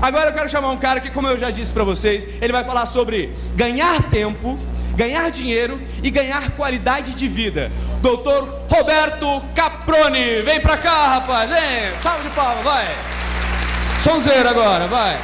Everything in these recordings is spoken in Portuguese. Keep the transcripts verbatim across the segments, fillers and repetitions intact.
Agora eu quero chamar um cara que, como eu já disse para vocês, ele vai falar sobre ganhar tempo, ganhar dinheiro e ganhar qualidade de vida. doutor Roberto Caproni, vem pra cá, rapaz, vem, salve de palmas, vai. Sonzeiro agora, vai.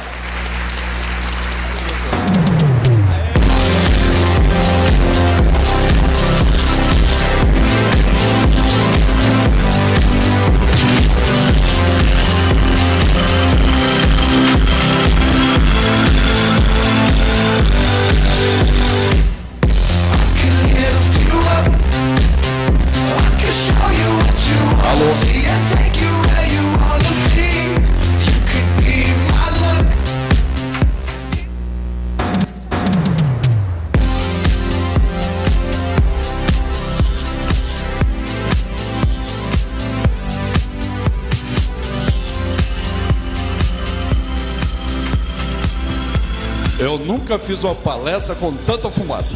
Eu nunca fiz uma palestra com tanta fumaça.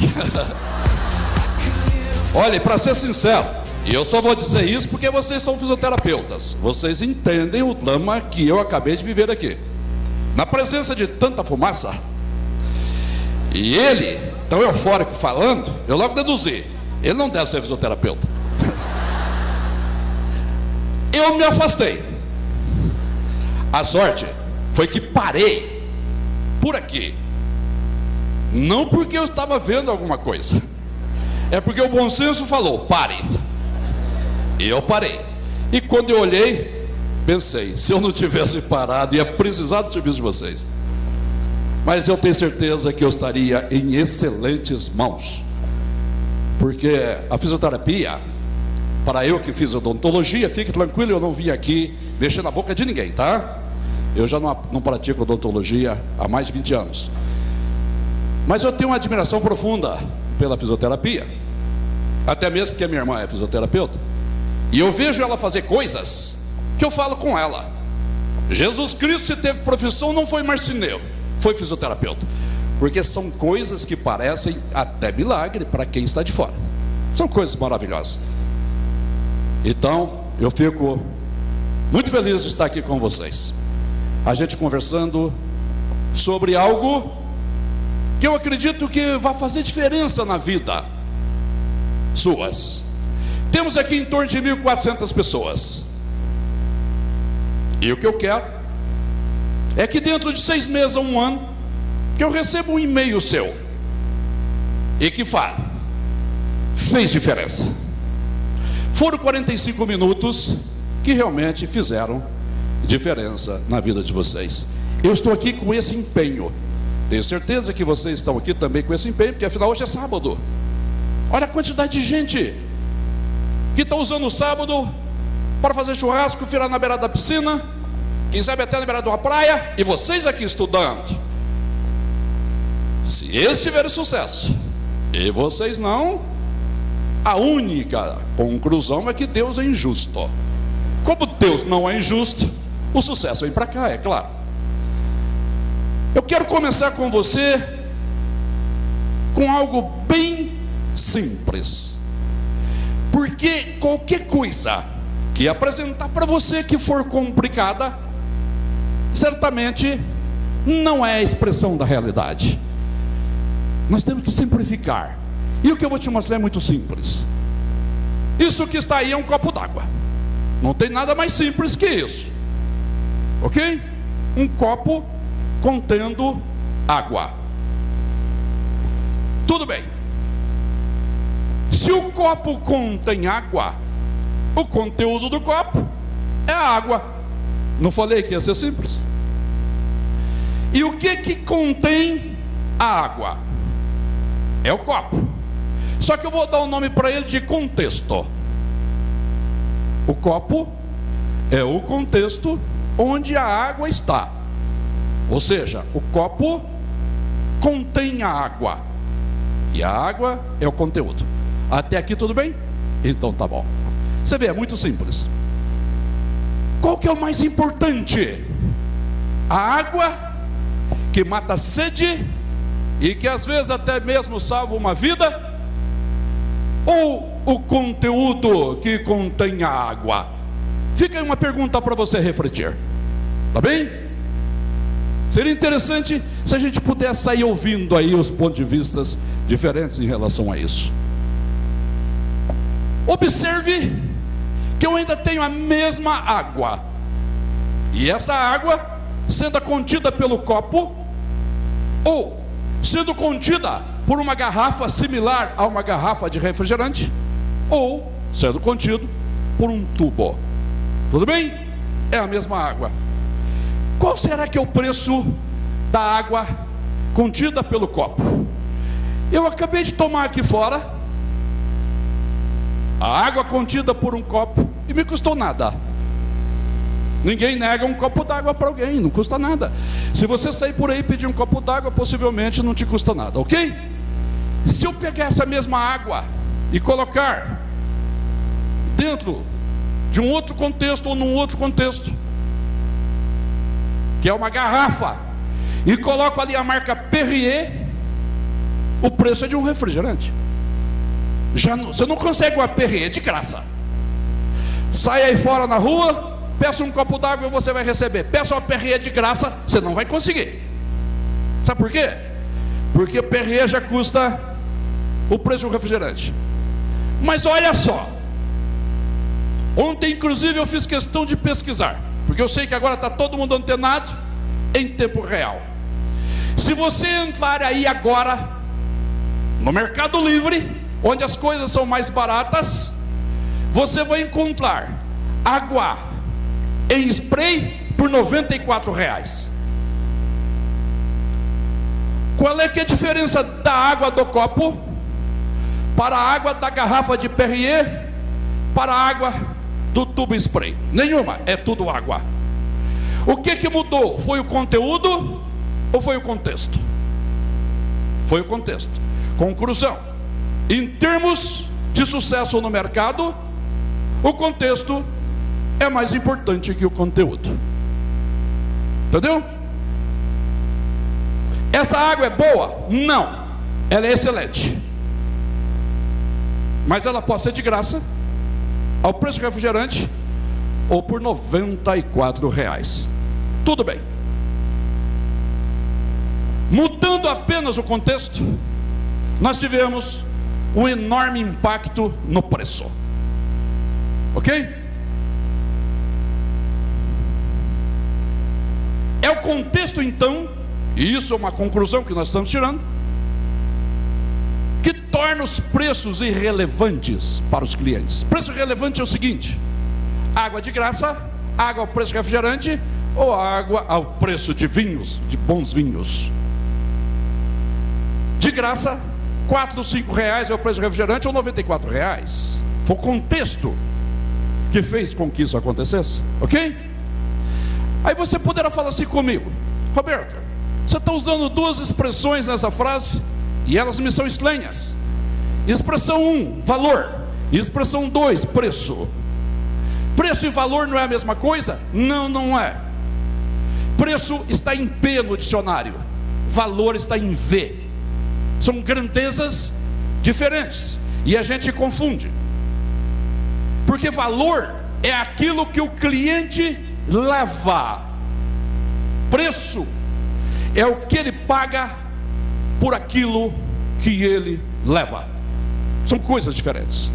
Olha, para ser sincero, e eu só vou dizer isso porque vocês são fisioterapeutas. Vocês entendem o drama que eu acabei de viver aqui. Na presença de tanta fumaça, e ele, tão eufórico falando, eu logo deduzi, ele não deve ser fisioterapeuta. Eu me afastei. A sorte foi que parei por aqui. Não porque eu estava vendo alguma coisa, é porque o bom senso falou, pare. E eu parei. E quando eu olhei, pensei, se eu não tivesse parado, ia precisar do serviço de vocês. Mas eu tenho certeza que eu estaria em excelentes mãos. Porque a fisioterapia, para eu que fiz odontologia, fique tranquilo, eu não vim aqui mexer na boca de ninguém, tá? Eu já não, não pratico odontologia há mais de vinte anos. Mas eu tenho uma admiração profunda pela fisioterapia. Até mesmo porque a minha irmã é fisioterapeuta. E eu vejo ela fazer coisas que eu falo com ela. Jesus Cristo, se teve profissão, não foi marceneiro, foi fisioterapeuta. Porque são coisas que parecem até milagre para quem está de fora. São coisas maravilhosas. Então, eu fico muito feliz de estar aqui com vocês. A gente conversando sobre algo que eu acredito que vai fazer diferença na vida suas. Temos aqui em torno de mil e quatrocentas pessoas. E o que eu quero é que dentro de seis meses a um ano, que eu receba um e-mail seu e que fale, fez diferença. Foram quarenta e cinco minutos que realmente fizeram diferença na vida de vocês. Eu estou aqui com esse empenho. Tenho certeza que vocês estão aqui também com esse empenho, porque afinal hoje é sábado. Olha a quantidade de gente que está usando o sábado para fazer churrasco, virar na beirada da piscina, quem sabe até na beirada de uma praia, e vocês aqui estudando. Se eles tiverem sucesso e vocês não, a única conclusão é que Deus é injusto. Como Deus não é injusto, o sucesso vem para cá, é claro. Eu quero começar com você com algo bem simples. Porque qualquer coisa que apresentar para você que for complicada, certamente não é a expressão da realidade. Nós temos que simplificar. E o que eu vou te mostrar é muito simples. Isso que está aí é um copo d'água. Não tem nada mais simples que isso. Ok? Um copo contendo água. Tudo bem. Se o copo contém água, o conteúdo do copo é a água. Não falei que ia ser simples? E o que que contém a água? É o copo. Só que eu vou dar o nome para ele de contexto. O copo é o contexto onde a água está. Ou seja, o copo contém a água e a água é o conteúdo. Até aqui tudo bem? Então tá bom. Você vê, é muito simples. Qual que é o mais importante? A água que mata a sede e que às vezes até mesmo salva uma vida, ou o conteúdo que contém a água? Fica aí uma pergunta para você refletir. Tá bem? Seria interessante se a gente pudesse sair ouvindo aí os pontos de vista diferentes em relação a isso. Observe que eu ainda tenho a mesma água, e essa água sendo contida pelo copo, ou sendo contida por uma garrafa similar a uma garrafa de refrigerante, ou sendo contido por um tubo. Tudo bem? É a mesma água. Qual será que é o preço da água contida pelo copo? Eu acabei de tomar aqui fora a água contida por um copo e me custou nada. Ninguém nega um copo d'água para alguém, não custa nada. Se você sair por aí e pedir um copo d'água, possivelmente não te custa nada, ok? Se eu pegar essa mesma água e colocar dentro de um outro contexto ou num outro contexto, que é uma garrafa, e coloco ali a marca Perrier, o preço é de um refrigerante. Já não, você não consegue uma Perrier de graça. Sai aí fora na rua, peça um copo d'água e você vai receber. Peça uma Perrier de graça, você não vai conseguir. Sabe por quê? Porque Perrier já custa o preço de um refrigerante. Mas olha só, ontem inclusive eu fiz questão de pesquisar, porque eu sei que agora está todo mundo antenado em tempo real. Se você entrar aí agora no Mercado Livre, onde as coisas são mais baratas, você vai encontrar água em spray por noventa e quatro reais. Qual é que é a diferença da água do copo para a água da garrafa de Perrier para a água do tubo spray? Nenhuma, é tudo água. O que que mudou? Foi o conteúdo ou foi o contexto? Foi o contexto. Conclusão: em termos de sucesso no mercado, o contexto é mais importante que o conteúdo. Entendeu? Essa água é boa? Não, ela é excelente, mas ela pode ser de graça, ao preço de refrigerante, ou por noventa e quatro reais. Tudo bem. Mudando apenas o contexto, nós tivemos um enorme impacto no preço. Ok? É o contexto então, e isso é uma conclusão que nós estamos tirando, que torna os preços irrelevantes para os clientes. Preço irrelevante é o seguinte: água de graça, água ao preço de refrigerante, ou água ao preço de vinhos, de bons vinhos. De graça, quatro, cinco reais é o preço de refrigerante, ou noventa e quatro reais. Foi o contexto que fez com que isso acontecesse, ok? Aí você poderá falar assim comigo: Roberto, você está usando duas expressões nessa frase e elas me são estranhas. Expressão um, valor. E expressão dois, preço. Preço e valor não é a mesma coisa? Não, não é. Preço está em P no dicionário, valor está em V. São grandezas diferentes e a gente confunde, porque valor é aquilo que o cliente leva, preço é o que ele paga por aquilo que ele leva. São coisas diferentes.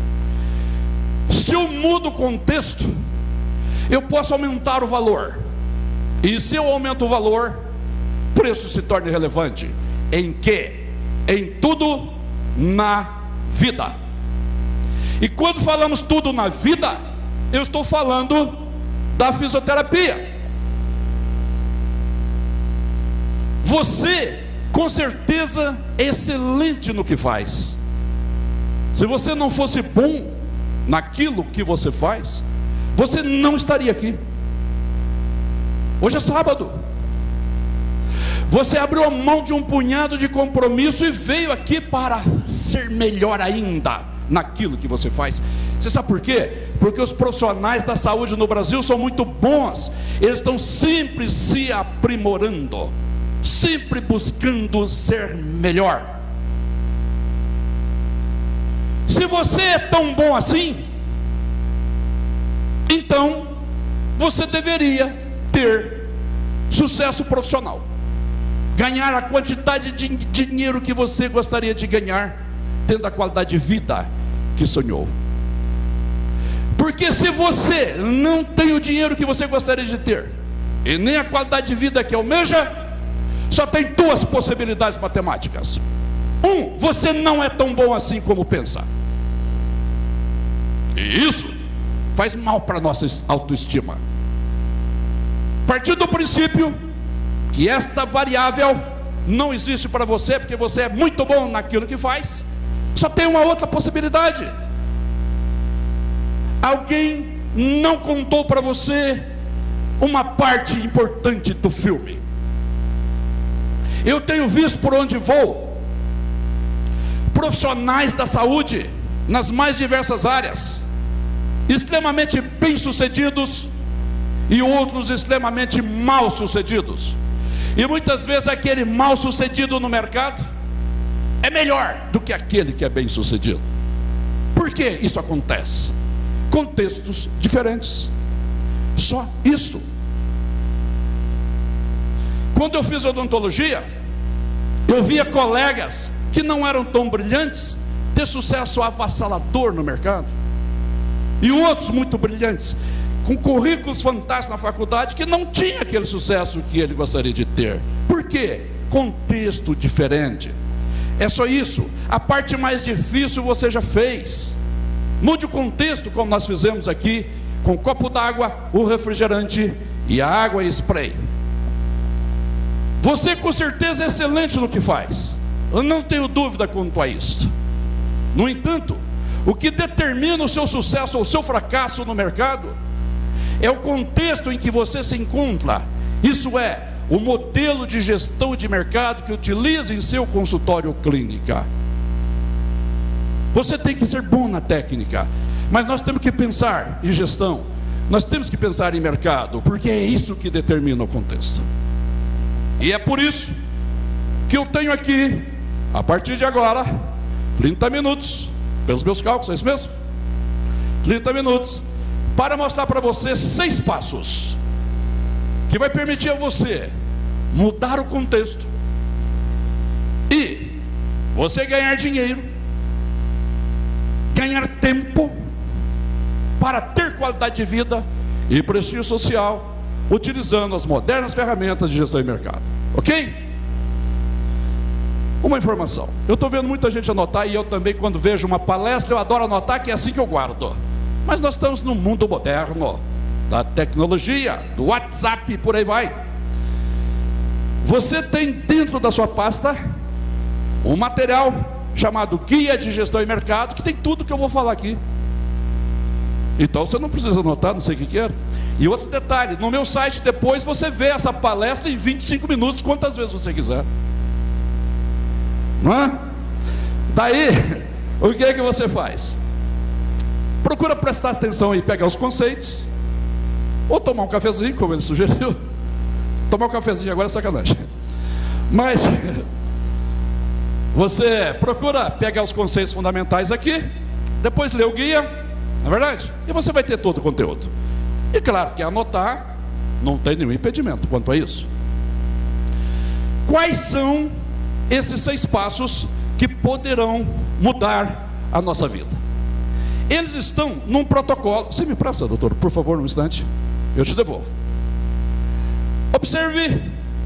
Se eu mudo o contexto, eu posso aumentar o valor, e se eu aumento o valor, o preço se torna irrelevante. Em que? Em tudo na vida. E quando falamos tudo na vida, eu estou falando da fisioterapia. Você, com certeza, é excelente no que faz. Se você não fosse bom naquilo que você faz, você não estaria aqui. Hoje é sábado. Você abriu a mão de um punhado de compromisso e veio aqui para ser melhor ainda naquilo que você faz. Você sabe por quê? Porque os profissionais da saúde no Brasil são muito bons. Eles estão sempre se aprimorando, sempre buscando ser melhor. Se você é tão bom assim, então você deveria ter sucesso profissional, ganhar a quantidade de dinheiro que você gostaria de ganhar, tendo a qualidade de vida que sonhou. Porque se você não tem o dinheiro que você gostaria de ter, e nem a qualidade de vida que almeja, só tem duas possibilidades matemáticas. Um, você não é tão bom assim como pensa. E isso faz mal para a nossa autoestima. Partir do princípio que esta variável não existe para você, porque você é muito bom naquilo que faz, só tem uma outra possibilidade. Alguém não contou para você uma parte importante do filme. Eu tenho visto por onde vou profissionais da saúde nas mais diversas áreas, extremamente bem-sucedidos e outros extremamente mal-sucedidos. E muitas vezes aquele mal-sucedido no mercado é melhor do que aquele que é bem-sucedido. Por que isso acontece? Contextos diferentes. Só isso. Quando eu fiz odontologia, eu via colegas que não eram tão brilhantes ter sucesso avassalador no mercado, e outros muito brilhantes, com currículos fantásticos na faculdade, que não tinha aquele sucesso que ele gostaria de ter. Por quê? Contexto diferente. É só isso. A parte mais difícil você já fez. Mude o contexto, como nós fizemos aqui, com um copo d'água, o refrigerante e a água e spray. Você com certeza é excelente no que faz, eu não tenho dúvida quanto a isso. No entanto, o que determina o seu sucesso ou o seu fracasso no mercado é o contexto em que você se encontra. Isso é, o modelo de gestão de mercado que utiliza em seu consultório clínica. Você tem que ser bom na técnica, mas nós temos que pensar em gestão, nós temos que pensar em mercado, porque é isso que determina o contexto. E é por isso que eu tenho aqui, a partir de agora, trinta minutos, pelos meus cálculos, é isso mesmo? trinta minutos, para mostrar para você seis passos, que vai permitir a você mudar o contexto, e você ganhar dinheiro, ganhar tempo, para ter qualidade de vida e prestígio social, utilizando as modernas ferramentas de gestão de mercado. Ok? Uma informação, eu estou vendo muita gente anotar, e eu também, quando vejo uma palestra, eu adoro anotar, que é assim que eu guardo. Mas nós estamos num mundo moderno, da tecnologia, do WhatsApp, por aí vai. Você tem dentro da sua pasta um material chamado Guia de Gestão de Mercado, que tem tudo que eu vou falar aqui. Então você não precisa anotar, não sei o que que era. E outro detalhe, no meu site depois você vê essa palestra em vinte e cinco minutos, quantas vezes você quiser. Não é? Daí, o que é que você faz? Procura prestar atenção e pegar os conceitos, ou tomar um cafezinho, como ele sugeriu. Tomar um cafezinho agora é sacanagem. Mas você procura pegar os conceitos fundamentais aqui, depois lê o guia, não é verdade? E você vai ter todo o conteúdo. E claro que anotar, não tem nenhum impedimento quanto a isso. Quais são esses seis passos que poderão mudar a nossa vida? Eles estão num protocolo. Você me presta, doutor, por favor, um instante, eu te devolvo. Observe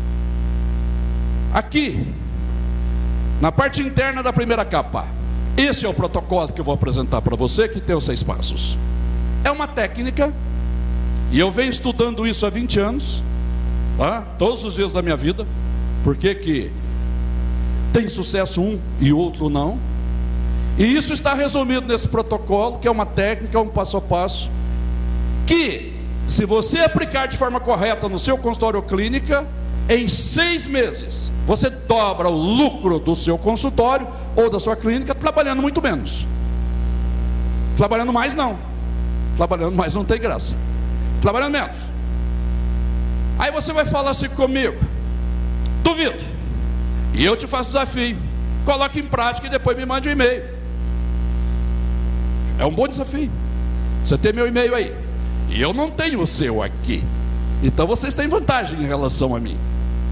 aqui, na parte interna da primeira capa. Esse é o protocolo que eu vou apresentar para você, que tem os seis passos. É uma técnica, e eu venho estudando isso há vinte anos, tá? Todos os dias da minha vida. Por que que tem sucesso um e outro não? E isso está resumido nesse protocolo, que é uma técnica, um passo a passo, que, se você aplicar de forma correta no seu consultório clínica, em seis meses, você dobra o lucro do seu consultório ou da sua clínica, trabalhando muito menos. Trabalhando mais não. Trabalhando mais não tem graça. Trabalhando menos. Aí você vai falar assim comigo: duvido. E eu te faço desafio. Coloque em prática e depois me mande um e-mail. É um bom desafio. Você tem meu e-mail aí, e eu não tenho o seu aqui. Então vocês têm vantagem em relação a mim.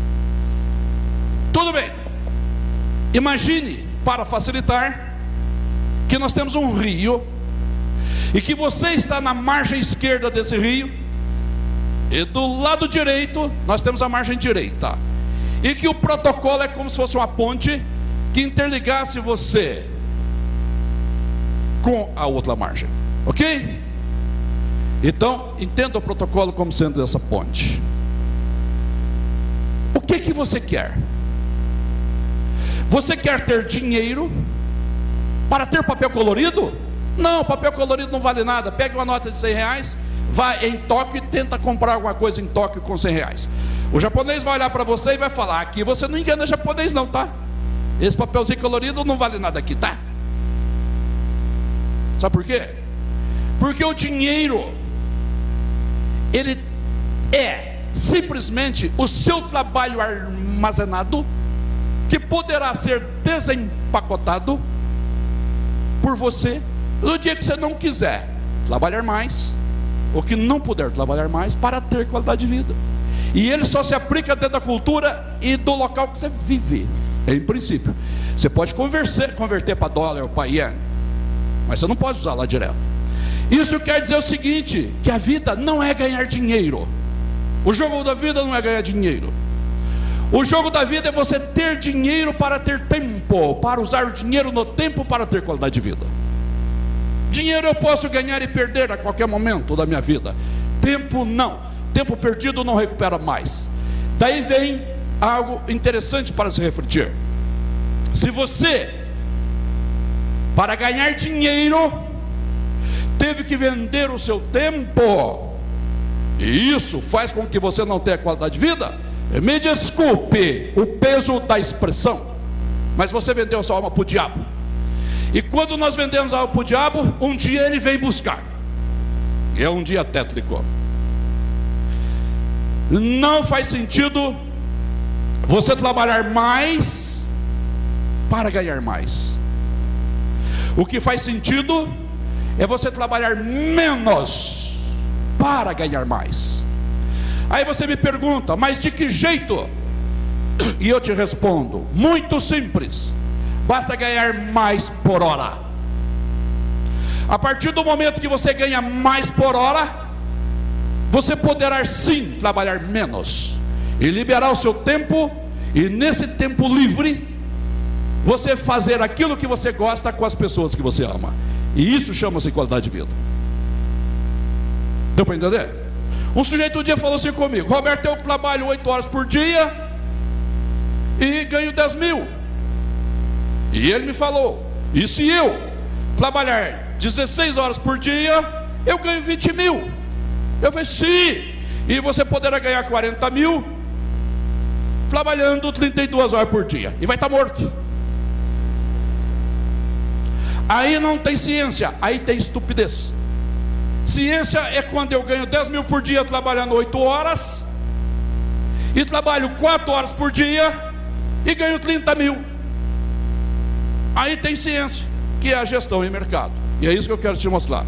Tudo bem. Imagine, para facilitar, que nós temos um rio e que você está na margem esquerda desse rio e do lado direito nós temos a margem direita, e que o protocolo é como se fosse uma ponte que interligasse você com a outra margem, ok? Então, entenda o protocolo como sendo essa ponte. O que que você quer? Você quer ter dinheiro para ter papel colorido? Não, papel colorido não vale nada. Pega uma nota de cem reais, vai em Tóquio e tenta comprar alguma coisa em Tóquio com cem reais. O japonês vai olhar para você e vai falar: aqui você não engana japonês não, tá? Esse papelzinho colorido não vale nada aqui, tá? Sabe por quê? Porque o dinheiro, ele é simplesmente o seu trabalho armazenado, que poderá ser desempacotado por você no dia que você não quiser trabalhar mais, ou que não puder trabalhar mais, para ter qualidade de vida. E ele só se aplica dentro da cultura e do local que você vive. Em princípio, você pode converter, converter para dólar ou para iene, mas você não pode usar lá direto. Isso quer dizer o seguinte: que a vida não é ganhar dinheiro. O jogo da vida não é ganhar dinheiro. O jogo da vida é você ter dinheiro para ter tempo, para usar o dinheiro no tempo para ter qualidade de vida. Dinheiro eu posso ganhar e perder a qualquer momento da minha vida. Tempo não. Tempo perdido não recupera mais. Daí vem algo interessante para se refletir. Se você, para ganhar dinheiro, teve que vender o seu tempo, e isso faz com que você não tenha qualidade de vida, me desculpe o peso da expressão, mas você vendeu sua alma para o diabo. E quando nós vendemos a alma para o diabo, um dia ele vem buscar, e é um dia tétrico. Não faz sentido você trabalhar mais para ganhar mais. O que faz sentido é você trabalhar menos para ganhar mais. Aí você me pergunta: mas de que jeito? E eu te respondo: muito simples. Basta ganhar mais por hora. A partir do momento que você ganha mais por hora, você poderá sim trabalhar menos e liberar o seu tempo, e nesse tempo livre você fazer aquilo que você gosta com as pessoas que você ama. E isso chama-se qualidade de vida. Deu para entender? Um sujeito um dia falou assim comigo: Roberto, eu trabalho oito horas por dia e ganho dez mil. E ele me falou: e se eu trabalhar dezesseis horas por dia, eu ganho vinte mil. Eu falei: sim, e você poderá ganhar quarenta mil trabalhando trinta e duas horas por dia, e vai estar morto. Aí não tem ciência, aí tem estupidez. Ciência é quando eu ganho dez mil por dia trabalhando oito horas, e trabalho quatro horas por dia e ganho trinta mil. Aí tem ciência, que é a gestão em mercado. E é isso que eu quero te mostrar.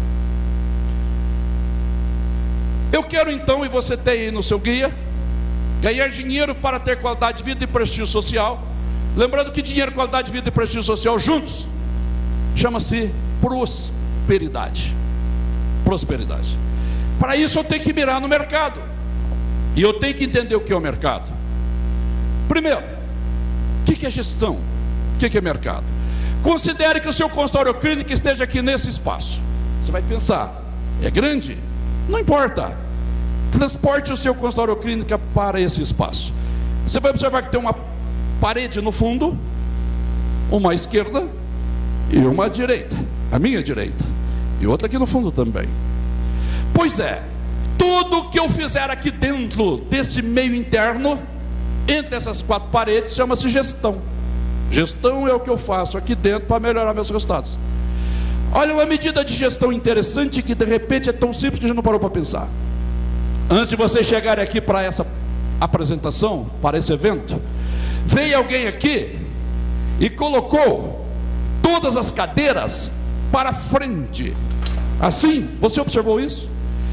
Eu quero então, e você tem aí no seu guia, ganhar dinheiro para ter qualidade de vida e prestígio social. Lembrando que dinheiro, qualidade de vida e prestígio social juntos chama-se prosperidade. Prosperidade. Para isso eu tenho que mirar no mercado, e eu tenho que entender o que é o mercado. Primeiro, o que é gestão? O que é mercado? Considere que o seu consultório clínico esteja aqui nesse espaço. Você vai pensar: é grande? Não importa. Transporte o seu consultório clínico para esse espaço. Você vai observar que tem uma parede no fundo, uma à esquerda e uma à direita, a minha direita, e outra aqui no fundo também. Pois é, tudo que eu fizer aqui dentro desse meio interno, entre essas quatro paredes, chama-se gestão. Gestão é o que eu faço aqui dentro para melhorar meus resultados. Olha uma medida de gestão interessante, que de repente é tão simples que a gente não parou para pensar. Antes de vocês chegarem aqui para essa apresentação, para esse evento, veio alguém aqui e colocou todas as cadeiras para frente. Assim, você observou isso?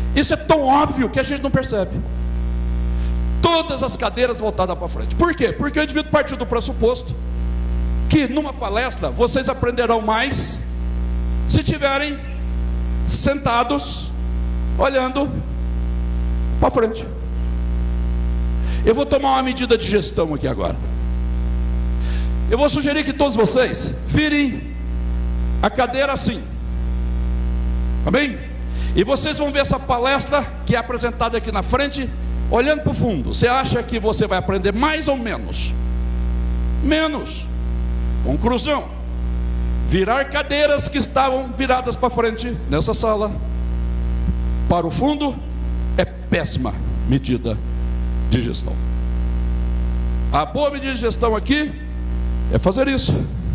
Isso é tão óbvio que a gente não percebe. Todas as cadeiras voltadas para frente. Por quê? Porque o indivíduo partiu do pressuposto que numa palestra vocês aprenderão mais se tiverem sentados, olhando para frente. Eu vou tomar uma medida de gestão aqui agora. Eu vou sugerir que todos vocês virem a cadeira assim, tá bem? E vocês vão ver essa palestra que é apresentada aqui na frente, olhando para o fundo. Você acha que você vai aprender mais ou menos? Menos. Conclusão: virar cadeiras que estavam viradas para frente nessa sala para o fundo é péssima medida de gestão. A boa medida de gestão aqui é fazer isso.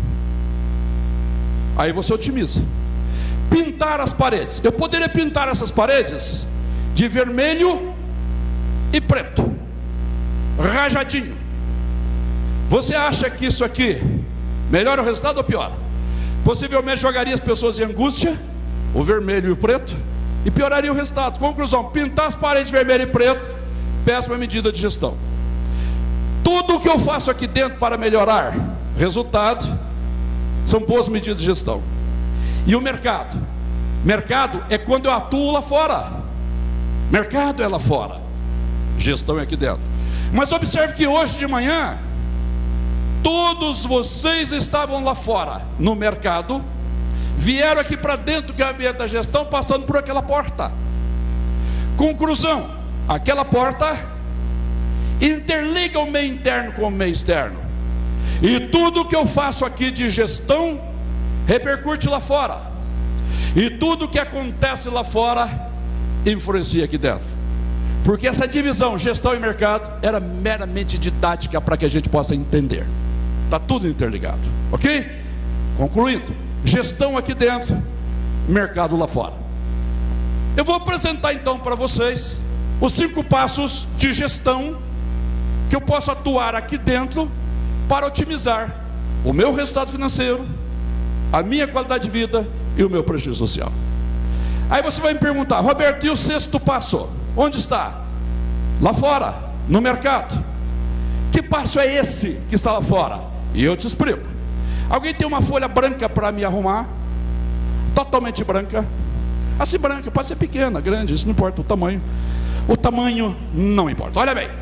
Aí você otimiza. Pintar as paredes. Eu poderia pintar essas paredes de vermelho e preto, rajadinho. Você acha que isso aqui melhora o resultado ou piora? Possivelmente jogaria as pessoas em angústia, o vermelho e o preto, e pioraria o resultado. Conclusão: pintar as paredes vermelho e preto, péssima medida de gestão. Tudo o que eu faço aqui dentro para melhorar resultado são boas medidas de gestão. E o mercado? Mercado é quando eu atuo lá fora. Mercado é lá fora, gestão é aqui dentro. Mas observe que hoje de manhã todos vocês estavam lá fora no mercado, vieram aqui para dentro do ambiente da gestão, passando por aquela porta. Conclusão: aquela porta interliga o meio interno com o meio externo, e tudo que eu faço aqui de gestão repercute lá fora, e tudo que acontece lá fora influencia aqui dentro. Porque essa divisão gestão e mercado era meramente didática para que a gente possa entender. Está tudo interligado, ok? Concluindo: gestão aqui dentro, mercado lá fora. Eu vou apresentar então para vocês os cinco passos de gestão que eu posso atuar aqui dentro para otimizar o meu resultado financeiro, a minha qualidade de vida e o meu prestígio social. Aí você vai me perguntar: Roberto, e o sexto passo? Onde está? Lá fora, no mercado. Que passo é esse que está lá fora? E eu te explico. Alguém tem uma folha branca para me arrumar? Totalmente branca. Assim, branca, pode ser pequena, grande, isso não importa o tamanho. O tamanho não importa. Olha bem,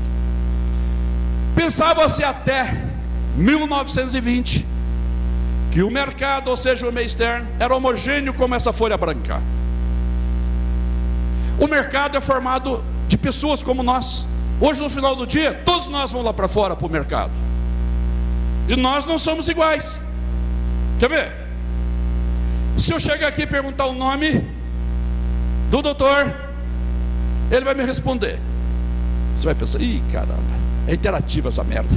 pensava-se até mil novecentos e vinte que o mercado, ou seja, o meio externo, era homogêneo como essa folha branca. O mercado é formado de pessoas como nós. Hoje, no final do dia, todos nós vamos lá para fora para o mercado, e nós não somos iguais. Quer ver? Se eu chegar aqui e perguntar o nome do doutor, ele vai me responder. Você vai pensar: ih, caramba, é interativa essa merda.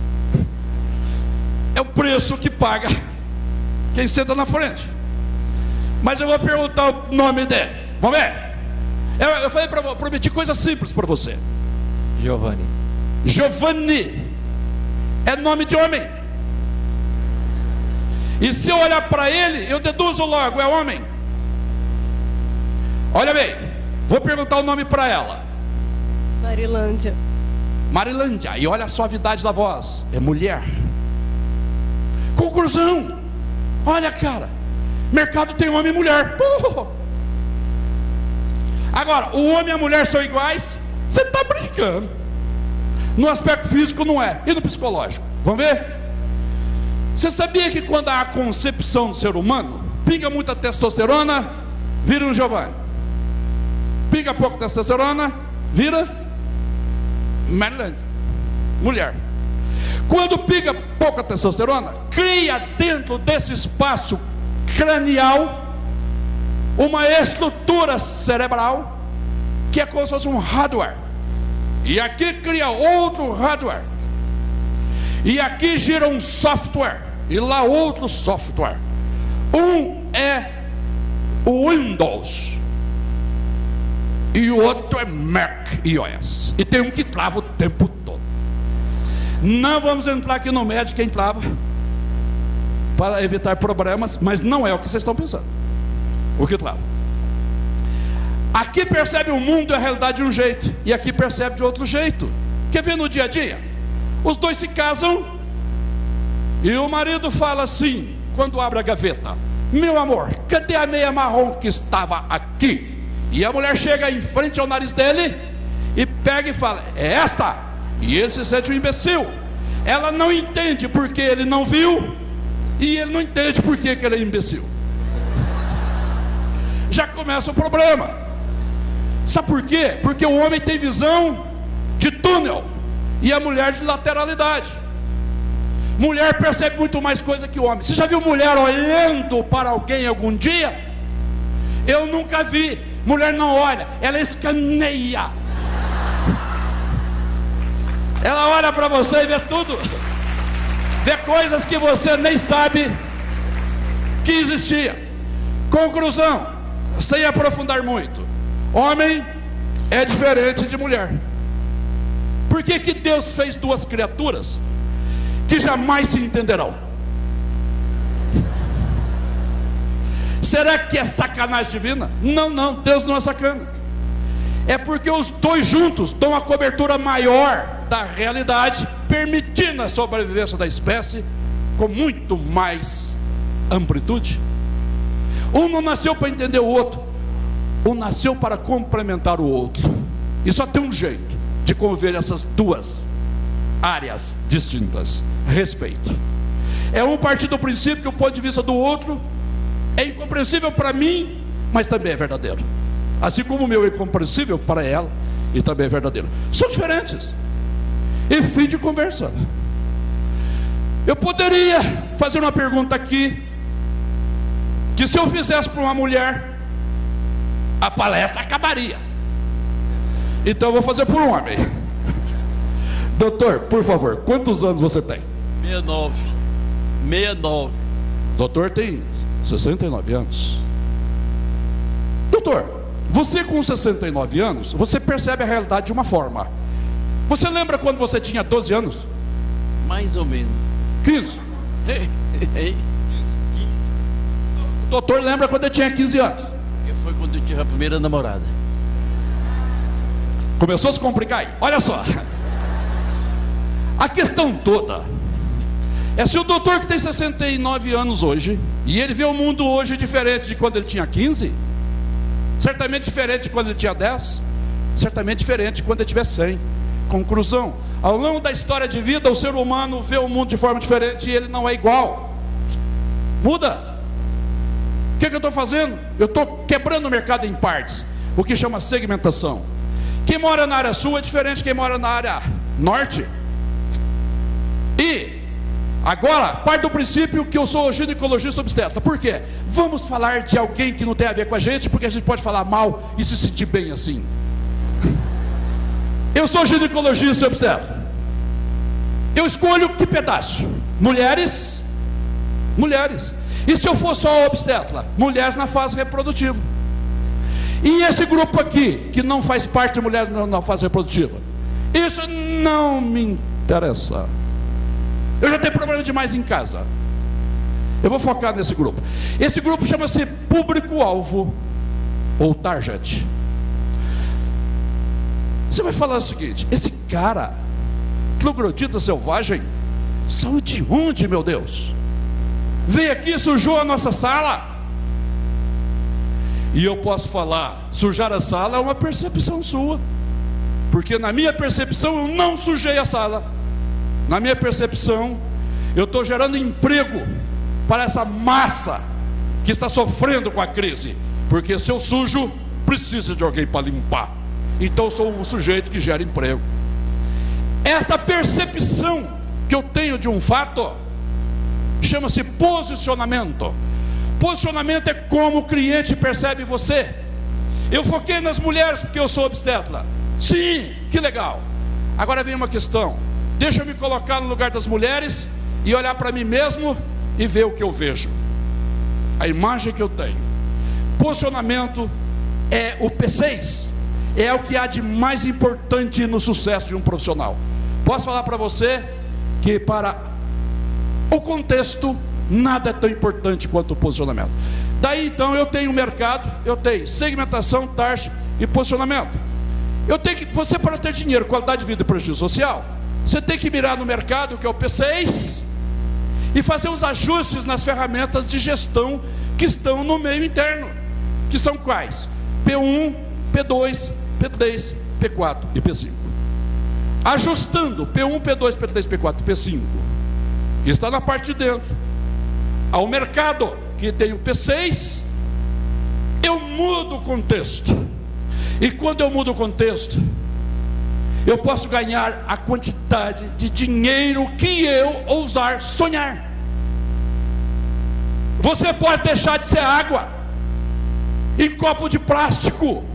É o preço que paga quem senta na frente. Mas eu vou perguntar o nome dele. Vamos ver? Eu, eu falei para você, prometi coisa simples para você. Giovanni. Giovanni é nome de homem. E se eu olhar para ele, eu deduzo logo: é homem. Olha bem, vou perguntar o nome para ela. Marilândia. Marilândia. E olha a suavidade da voz: é mulher. Conclusão: olha, cara, mercado tem homem e mulher. Uh! Agora, o homem e a mulher são iguais? Você está brincando. No aspecto físico não é, e no psicológico? Vamos ver? Você sabia que quando há a concepção do ser humano, pinga muita testosterona, vira um Giovanni. Pinga pouco testosterona, vira Marilândia, mulher. Quando pinga pouca testosterona, cria dentro desse espaço cranial uma estrutura cerebral que é como se fosse um hardware, e aqui cria outro hardware, e aqui gira um software, e lá outro software. Um é o Windows e o outro é Mac I O S, e tem um que trava o tempo todo. Não vamos entrar aqui no médico quem trava, para evitar problemas, mas não é o que vocês estão pensando. O que trava? Aqui percebe o mundo e a realidade de um jeito, e aqui percebe de outro jeito. Quer ver no dia a dia? Os dois se casam, e o marido fala assim, quando abre a gaveta: meu amor, cadê a meia marrom que estava aqui? E a mulher chega em frente ao nariz dele e pega e fala: é esta. E ele se sente um imbecil. Ela não entende porque ele não viu, e ele não entende porque que ele é imbecil. Já começa o problema. Sabe por quê? Porque o homem tem visão de túnel e a mulher de lateralidade. Mulher percebe muito mais coisa que o homem. Você já viu mulher olhando para alguém algum dia? Eu nunca vi. Mulher não olha, ela escaneia. Ela olha para você e vê tudo. Vê coisas que você nem sabe que existia. Conclusão, sem aprofundar muito: homem é diferente de mulher. Por que que Deus fez duas criaturas que jamais se entenderão? Será que é sacanagem divina? Não, não, Deus não é sacana. É porque os dois juntos dão a cobertura maior da realidade, permitindo a sobrevivência da espécie com muito mais amplitude. Um não nasceu para entender o outro, um nasceu para complementar o outro. E só tem um jeito de conviver essas duas áreas distintas: respeito. É um partir do princípio que o ponto de vista do outro é incompreensível para mim, mas também é verdadeiro, assim como o meu é incompreensível para ela e também é verdadeiro. São diferentes. E fim de conversa. Eu poderia fazer uma pergunta aqui, que se eu fizesse para uma mulher, a palestra acabaria. Então eu vou fazer por um homem. Doutor, por favor, quantos anos você tem? sessenta e nove. sessenta e nove. Doutor tem sessenta e nove anos. Doutor, você com sessenta e nove anos, você percebe a realidade de uma forma. Você lembra quando você tinha doze anos? Mais ou menos. quinze. O doutor lembra quando eu tinha quinze anos? Foi quando eu tive a primeira namorada. Começou a se complicar aí. Olha só. A questão toda é se o doutor que tem sessenta e nove anos hoje, e ele vê o mundo hoje diferente de quando ele tinha quinze, certamente diferente de quando ele tinha dez, certamente diferente de quando ele tiver cem. Conclusão: ao longo da história de vida, o ser humano vê o mundo de forma diferente e ele não é igual. Muda. O que, que eu estou fazendo? Eu estou quebrando o mercado em partes, o que chama segmentação. Quem mora na área sul é diferente de quem mora na área norte. E agora, parte do princípio que eu sou ginecologista obstetra. Por quê? Vamos falar de alguém que não tem a ver com a gente, porque a gente pode falar mal e se sentir bem assim. Eu sou ginecologista obstetra. Eu escolho que pedaço? Mulheres. Mulheres. E se eu for só obstetra? Mulheres na fase reprodutiva. E esse grupo aqui, que não faz parte de mulheres na fase reprodutiva, isso não me interessa. Eu já tenho problema demais em casa. Eu vou focar nesse grupo. Esse grupo chama-se público-alvo, ou target. Você vai falar o seguinte: esse cara, troglodita selvagem, saiu de onde, meu Deus? Veio aqui e sujou a nossa sala. E eu posso falar: sujar a sala é uma percepção sua, porque na minha percepção eu não sujei a sala. Na minha percepção, eu estou gerando emprego para essa massa que está sofrendo com a crise, porque se eu sujo, precisa de alguém para limpar. Então eu sou um sujeito que gera emprego. Esta percepção que eu tenho de um fato chama-se posicionamento. Posicionamento é como o cliente percebe você. Eu foquei nas mulheres porque eu sou obstetra. Sim, que legal. Agora vem uma questão: deixa eu me colocar no lugar das mulheres e olhar para mim mesmo e ver o que eu vejo, a imagem que eu tenho. Posicionamento é o P seis, é o que há de mais importante no sucesso de um profissional. Posso falar para você que para o contexto nada é tão importante quanto o posicionamento. Daí então eu tenho mercado, eu tenho segmentação, target e posicionamento. Eu tenho que, você para ter dinheiro, qualidade de vida e prestígio social, você tem que mirar no mercado, que é o P seis, e fazer os ajustes nas ferramentas de gestão que estão no meio interno, que são quais? P um, P dois, P três, P quatro e P cinco. Ajustando P um, P dois, P três, P quatro e P cinco, que está na parte de dentro, ao mercado, que tem o P seis, eu mudo o contexto. E quando eu mudo o contexto, eu posso ganhar a quantidade de dinheiro que eu ousar sonhar. Você pode deixar de ser água em copo de plástico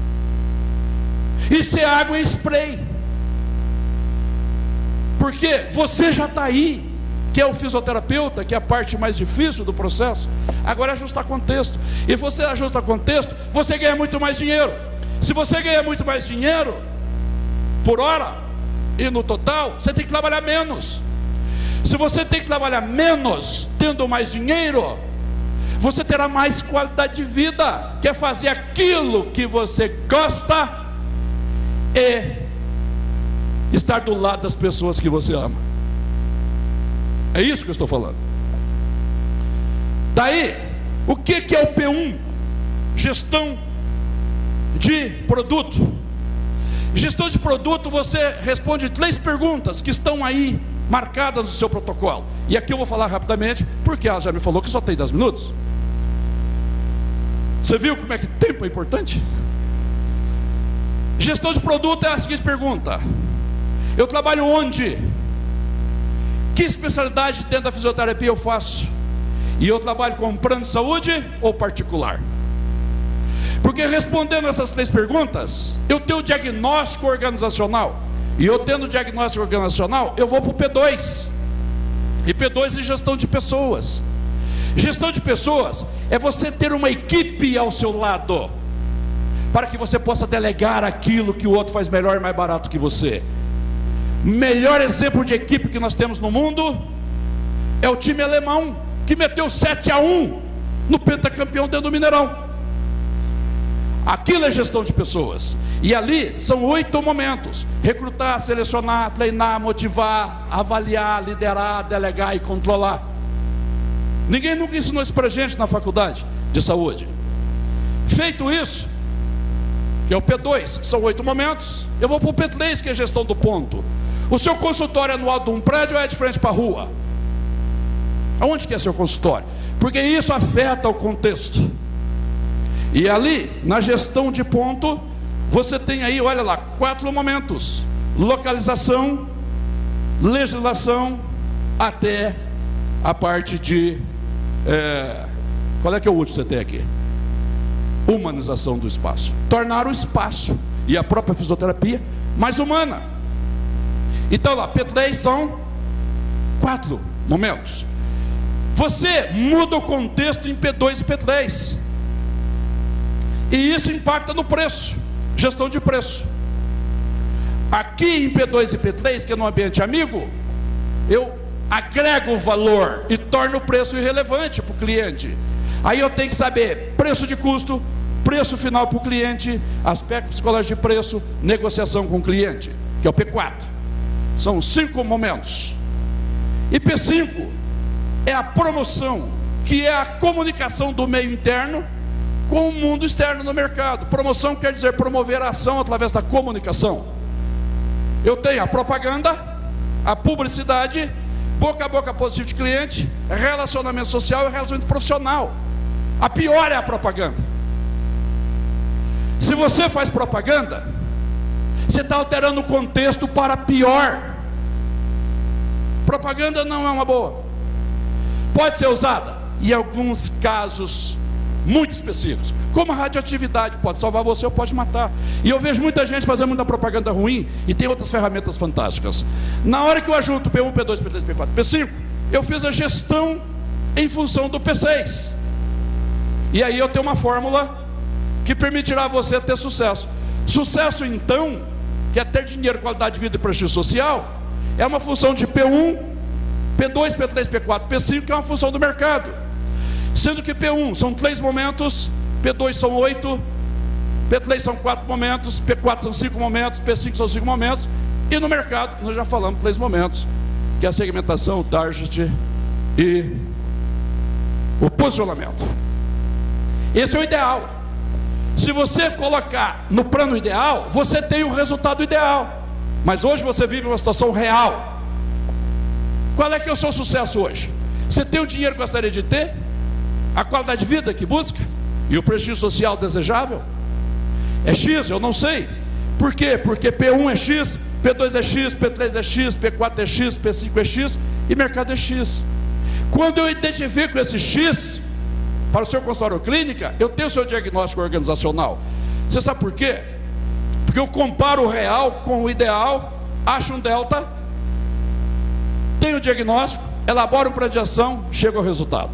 e ser água em spray, porque você já está aí, que é o fisioterapeuta, que é a parte mais difícil do processo. Agora é ajustar contexto, e você ajusta contexto, você ganha muito mais dinheiro. Se você ganha muito mais dinheiro por hora e no total, você tem que trabalhar menos. Se você tem que trabalhar menos, tendo mais dinheiro, você terá mais qualidade de vida, que é fazer aquilo que você gosta e estar do lado das pessoas que você ama. É isso que eu estou falando. Daí, o que que é o P um? Gestão de produto. Gestão de produto, você responde três perguntas que estão aí marcadas no seu protocolo. E aqui eu vou falar rapidamente, porque ela já me falou que só tem dez minutos. Você viu como é que tempo é importante? Gestão de produto é a seguinte pergunta: eu trabalho onde? Que especialidade dentro da fisioterapia eu faço? E eu trabalho com plano de saúde ou particular? Porque respondendo essas três perguntas, eu tenho o diagnóstico organizacional. E eu tendo o diagnóstico organizacional, eu vou para o P dois. E P dois é gestão de pessoas. Gestão de pessoas é você ter uma equipe ao seu lado, para que você possa delegar aquilo que o outro faz melhor e mais barato que você. Melhor exemplo de equipe que nós temos no mundo é o time alemão, que meteu sete a um no pentacampeão dentro do Mineirão. Aquilo é gestão de pessoas. E ali são oito momentos: recrutar, selecionar, treinar, motivar, avaliar, liderar, delegar e controlar. Ninguém nunca ensinou isso para a gente na faculdade de saúde. Feito isso, que é o P dois, são oito momentos, eu vou para o P três, que é gestão do ponto. O seu consultório é no alto de um prédio ou é de frente para a rua? Aonde que é seu consultório? Porque isso afeta o contexto. E ali, na gestão de ponto, você tem aí, olha lá, quatro momentos: localização, legislação, até a parte de é, qual é que é o último que você tem aqui? Humanização do espaço. Tornar o espaço e a própria fisioterapia mais humana. Então lá, P três são quatro momentos. Você muda o contexto em P dois e P três, e isso impacta no preço, gestão de preço. Aqui em P dois e P três, que é no ambiente amigo, eu agrego o valor e torno o preço irrelevante para o cliente. Aí eu tenho que saber preço de custo, preço final para o cliente, aspecto psicológico de preço, negociação com o cliente, que é o P quatro. São cinco momentos. E P cinco é a promoção, que é a comunicação do meio interno com o mundo externo no mercado. Promoção quer dizer promover a ação através da comunicação. Eu tenho a propaganda, a publicidade, boca a boca positivo de cliente, relacionamento social e relacionamento profissional. A pior é a propaganda. Se você faz propaganda, você está alterando o contexto para pior. Propaganda não é uma boa. Pode ser usada em alguns casos muito específicos, como a radioatividade, pode salvar você ou pode matar. E eu vejo muita gente fazendo muita propaganda ruim, e tem outras ferramentas fantásticas. Na hora que eu ajunto P um, P dois, P três, P quatro, P cinco, eu fiz a gestão em função do P seis. E aí eu tenho uma fórmula que permitirá você ter sucesso. Sucesso, então, que é ter dinheiro, qualidade de vida e prestígio social, é uma função de P um, P dois, P três, P quatro, P cinco, que é uma função do mercado. Sendo que P um são três momentos, P dois são oito, P três são quatro momentos, P quatro são cinco momentos, P cinco são cinco momentos, e no mercado nós já falamos três momentos, que é a segmentação, o target e o posicionamento. Esse é o ideal. Se você colocar no plano ideal, você tem o resultado ideal. Mas hoje você vive uma situação real. Qual é que é o seu sucesso hoje? Você tem o dinheiro que gostaria de ter? A qualidade de vida que busca? E o prestígio social desejável? É X? Eu não sei. Por quê? Porque P um é X, P dois é X, P três é X, P quatro é X, P cinco é X e mercado é X. Quando eu identifico esse X para o seu consultório ou clínica, eu tenho o seu diagnóstico organizacional. Você sabe por quê? Porque eu comparo o real com o ideal, acho um delta, tenho o diagnóstico, elaboro um plano de ação, chego ao resultado.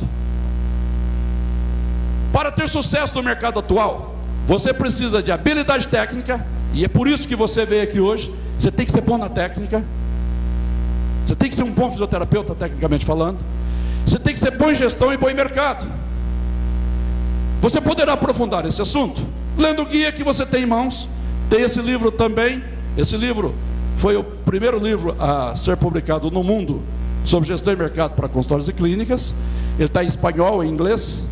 Para ter sucesso no mercado atual, você precisa de habilidade técnica, e é por isso que você veio aqui hoje. Você tem que ser bom na técnica, você tem que ser um bom fisioterapeuta, tecnicamente falando, você tem que ser bom em gestão e bom em mercado. Você poderá aprofundar esse assunto lendo o guia que você tem em mãos. Tem esse livro também. Esse livro foi o primeiro livro a ser publicado no mundo sobre gestão e mercado para consultórios e clínicas. Ele está em espanhol, em inglês.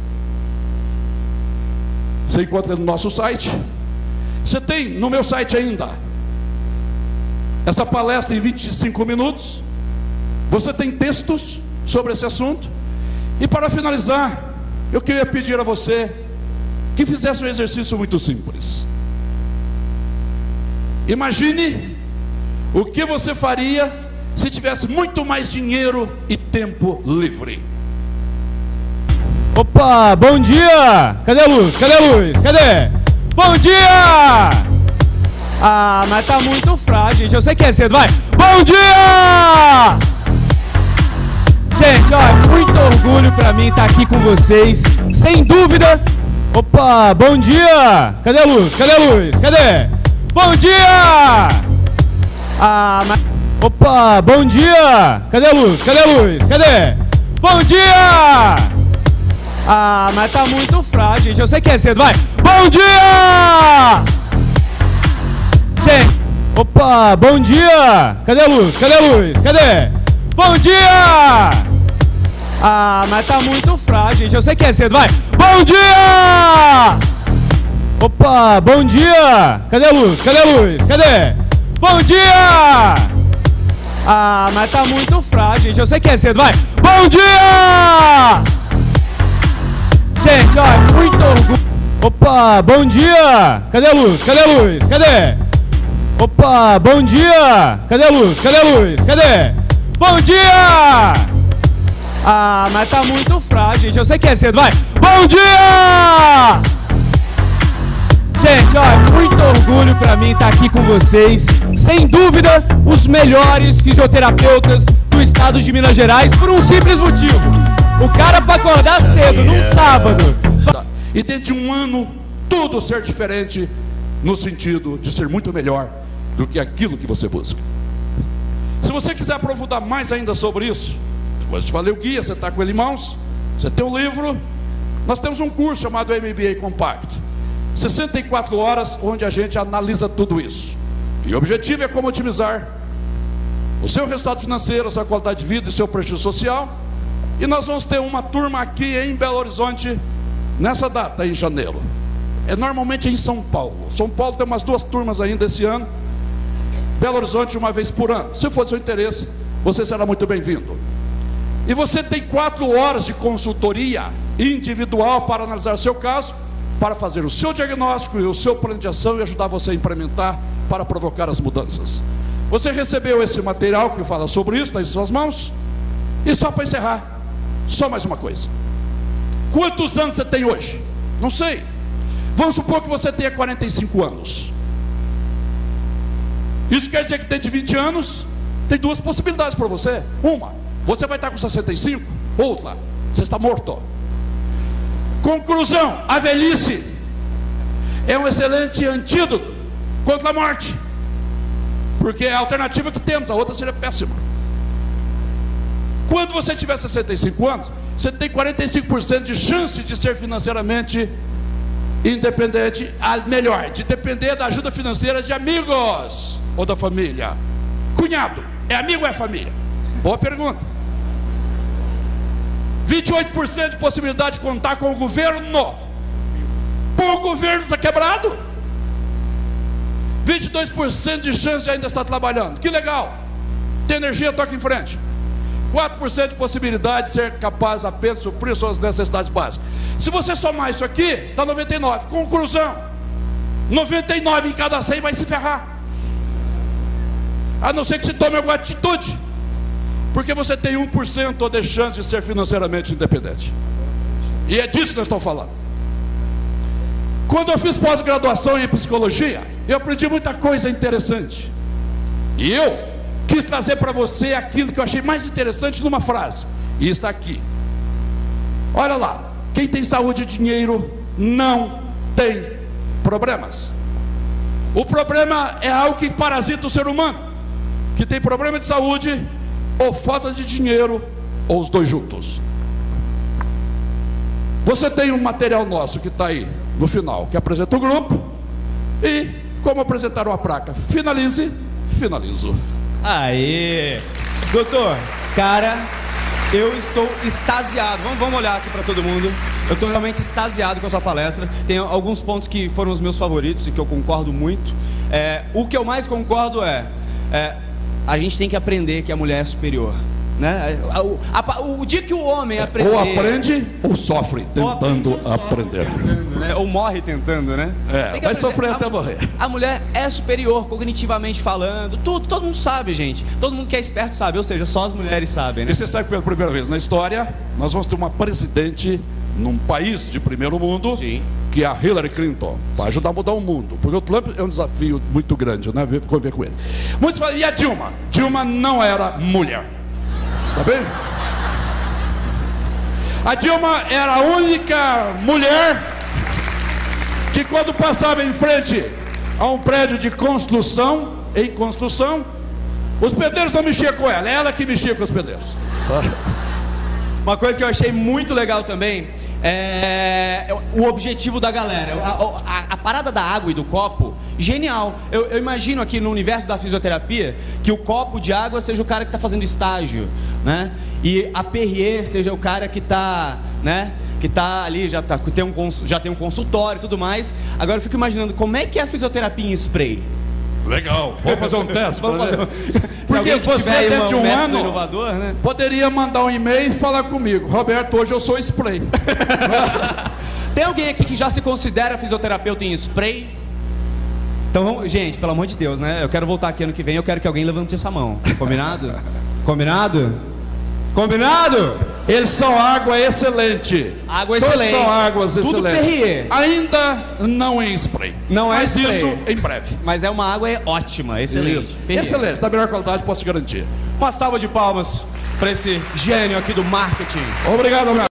Você encontra no nosso site. Você tem no meu site ainda essa palestra em vinte e cinco minutos. Você tem textos sobre esse assunto. E para finalizar, eu queria pedir a você que fizesse um exercício muito simples. Imagine o que você faria se tivesse muito mais dinheiro e tempo livre. Opa, bom dia! Cadê a luz? Cadê a luz? Cadê? Bom dia! Ah, mas tá muito frágil, gente. Eu sei que é cedo, vai! Bom dia! Gente, ó, muito orgulho pra mim estar aqui com vocês. Sem dúvida. Opa, bom dia! Cadê a luz? Cadê a luz? Cadê? Bom dia! Ah, mas... Opa, bom dia! Cadê a luz? Cadê a luz? Cadê? Bom dia! Ah, mas tá muito frágil, gente. Eu sei que é cedo, vai! Bom dia! Gente, opa, bom dia! Cadê a luz? Cadê a luz? Cadê? Bom dia! Ah, mas tá muito frágil, gente. Eu sei que é cedo, vai! Bom dia! Opa, bom dia! Cadê a luz? Cadê a luz? Cadê? Bom dia! Ah, mas tá muito frágil, gente. Eu sei que é cedo, vai! Bom dia! Gente, ó, muito orgulho. Opa, bom dia! Cadê a luz? Cadê a luz? Cadê? Opa, bom dia! Cadê a luz? Cadê a luz? Cadê? Bom dia! Ah, mas tá muito frágil, gente. Eu sei que é cedo, vai! Bom dia! Gente, ó, muito orgulho pra mim estar aqui com vocês. Sem dúvida, os melhores fisioterapeutas do estado de Minas Gerais, por um simples motivo. O cara para acordar cedo, num sábado. E dentro de um ano, tudo ser diferente, no sentido de ser muito melhor do que aquilo que você busca. Se você quiser aprofundar mais ainda sobre isso, depois eu te falei o guia, você está com ele em mãos, você tem um livro. Nós temos um curso chamado M B A Compact, sessenta e quatro horas, onde a gente analisa tudo isso. E o objetivo é como otimizar o seu resultado financeiro, a sua qualidade de vida e o seu prestígio social. E nós vamos ter uma turma aqui em Belo Horizonte, nessa data, em janeiro. É normalmente em São Paulo. São Paulo tem umas duas turmas ainda esse ano. Belo Horizonte uma vez por ano. Se for do seu interesse, você será muito bem-vindo. E você tem quatro horas de consultoria individual para analisar o seu caso, para fazer o seu diagnóstico e o seu plano de ação e ajudar você a implementar para provocar as mudanças. Você recebeu esse material que fala sobre isso, está em suas mãos. E só para encerrar, só mais uma coisa. Quantos anos você tem hoje? Não sei. Vamos supor que você tenha quarenta e cinco anos. Isso quer dizer que dentro de vinte anos tem duas possibilidades para você. Uma, você vai estar com sessenta e cinco. Outra, você está morto. Conclusão, a velhice é um excelente antídoto contra a morte, porque é a alternativa que temos, a outra seria péssima. Quando você tiver sessenta e cinco anos, você tem quarenta e cinco por cento de chance de ser financeiramente independente, a melhor, de depender da ajuda financeira de amigos ou da família. Cunhado, é amigo ou é família? Boa pergunta. vinte e oito por cento de possibilidade de contar com o governo. Pô, o governo está quebrado. vinte e dois por cento de chance de ainda estar trabalhando. Que legal. Tem energia, toca em frente. quatro por cento de possibilidade de ser capaz apenas de suprir suas necessidades básicas. Se você somar isso aqui, dá noventa e nove. Conclusão: noventa e nove em cada cem vai se ferrar. A não ser que se tome alguma atitude. Porque você tem um por cento de chance de ser financeiramente independente. E é disso que nós estamos falando. Quando eu fiz pós-graduação em psicologia, eu aprendi muita coisa interessante. E eu quis trazer para você aquilo que eu achei mais interessante numa frase. E está aqui. Olha lá. Quem tem saúde e dinheiro não tem problemas. O problema é algo que parasita o ser humano, que tem problema de saúde, ou falta de dinheiro, ou os dois juntos. Você tem um material nosso que está aí no final, que apresenta o grupo. E como apresentar uma placa? Finalize, finalizo. Aê! Doutor, cara, eu estou extasiado. Vamos, vamos olhar aqui para todo mundo. Eu estou realmente extasiado com a sua palestra. Tem alguns pontos que foram os meus favoritos e que eu concordo muito. É, o que eu mais concordo é, é a gente tem que aprender que a mulher é superior, né? A, a, o, o dia que o homem aprender... Ou aprende ou sofre tentando ou ou aprender. Tentando, né? Ou morre tentando, né? É, vai sofrer a, até morrer. A mulher é superior, cognitivamente falando. Tudo, todo mundo sabe, gente. Todo mundo que é esperto sabe, ou seja, só as mulheres sabem, né? E você sabe que pela primeira vez na história, nós vamos ter uma presidente num país de primeiro mundo, sim, que é a Hillary Clinton, para ajudar a mudar o mundo. Porque o Trump é um desafio muito grande, né? Ficou ver com ele. Muitos falam, e a Dilma? Dilma não era mulher. Está bem? A Dilma era a única mulher que, quando passava em frente a um prédio de construção, em construção, os pedreiros não mexiam com ela, é ela que mexia com os pedreiros. Uma coisa que eu achei muito legal também é o objetivo da galera, a, a, a parada da água e do copo, genial. Eu, eu imagino aqui no universo da fisioterapia que o copo de água seja o cara que está fazendo estágio, né? E a Perrier seja o cara que está, né? Que está ali, já, tá, tem um, já tem um consultório e tudo mais. Agora eu fico imaginando como é que é a fisioterapia em spray. Legal, vamos fazer um teste. Vamos fazer um... Porque você dentro de um ano inovador, né? poderia mandar um e-mail e falar comigo: Roberto, hoje eu sou spray. Tem alguém aqui que já se considera fisioterapeuta em spray? Então vamos, gente, pelo amor de Deus, né? Eu quero voltar aqui ano que vem, eu quero que alguém levante essa mão. Combinado? Combinado? Combinado? Eles são água excelente. Água Todos excelente. são águas Tudo excelentes. Perrier. Ainda não em spray. Não é Mas spray. isso em breve. Mas é uma água ótima, excelente. Excelente, da melhor qualidade, posso te garantir. Uma salva de palmas para esse gênio aqui do marketing. Obrigado, meu.